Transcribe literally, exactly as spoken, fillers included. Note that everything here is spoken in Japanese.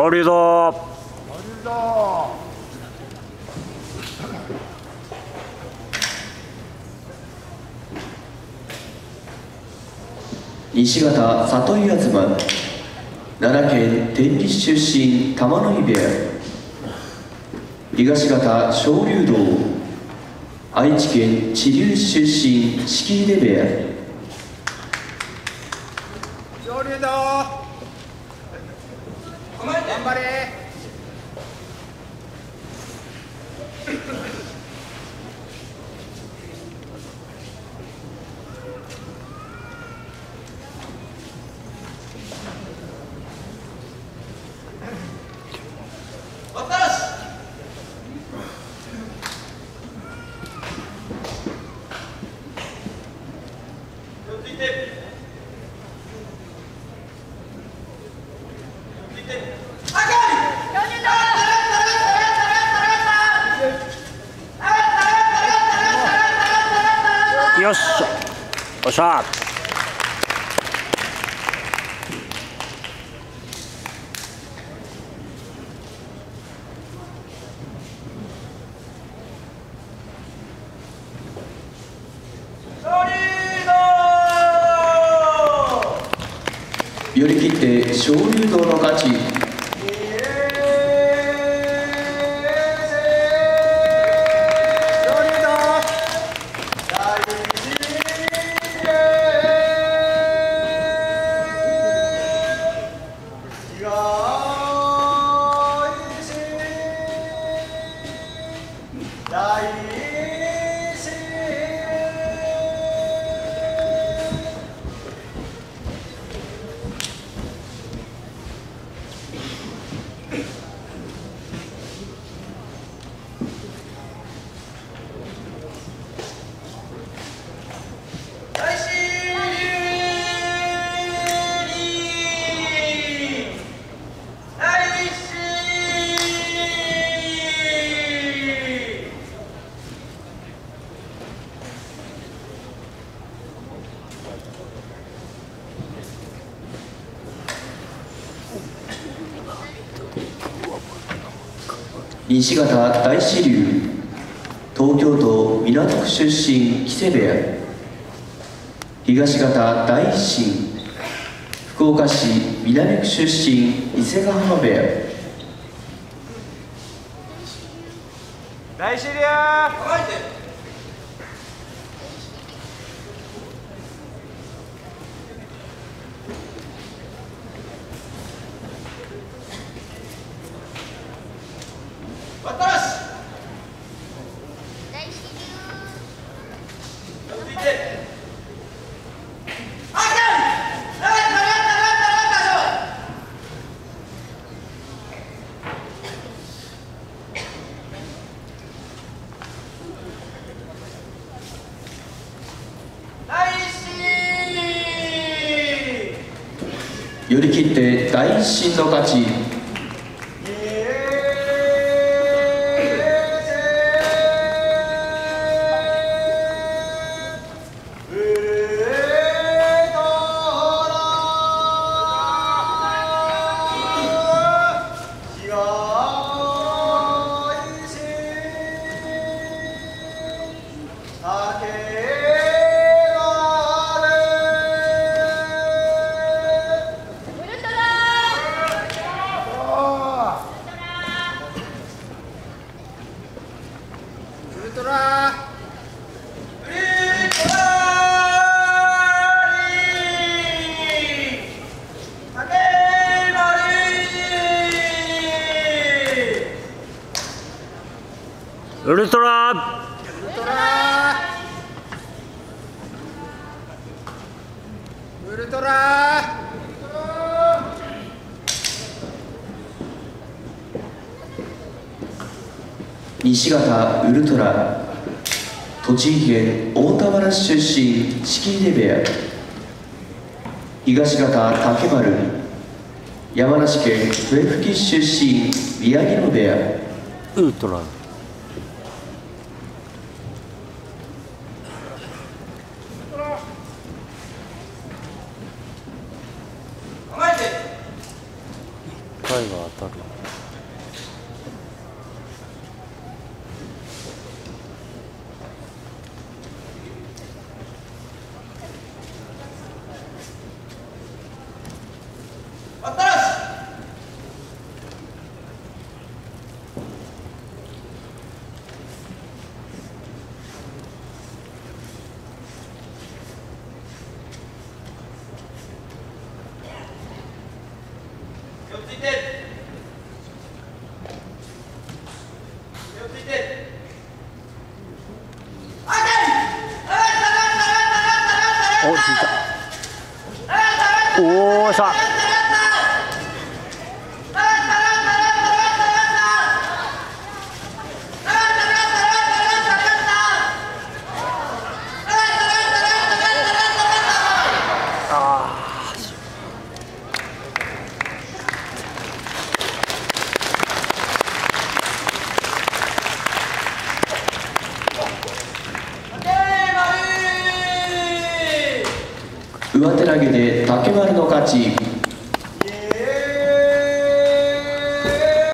マリード西方里井東奈良県天理市出身玉ノ井部屋、東方昇龍道愛知県知立市出身敷出部屋、 昇龍道頑張れ。 よっしゃ、おっしゃ。 寄り切って昇龍道の勝ち。西方大志龍東京都港区出身木瀬部屋、東方大進福岡市南区出身伊勢ヶ浜部屋、 大志龍寄り切って大進の勝ち。 ウルトラウルトラウルトラ西方ウルトラ栃木県大田原市出身敷出部屋、東方竹丸山梨県笛吹市出身宮城野部屋、 ウルトラ構えてはい台が当たる。お、ついた。おお、さあ。 上手投げで竹丸の勝ち。 イエーイ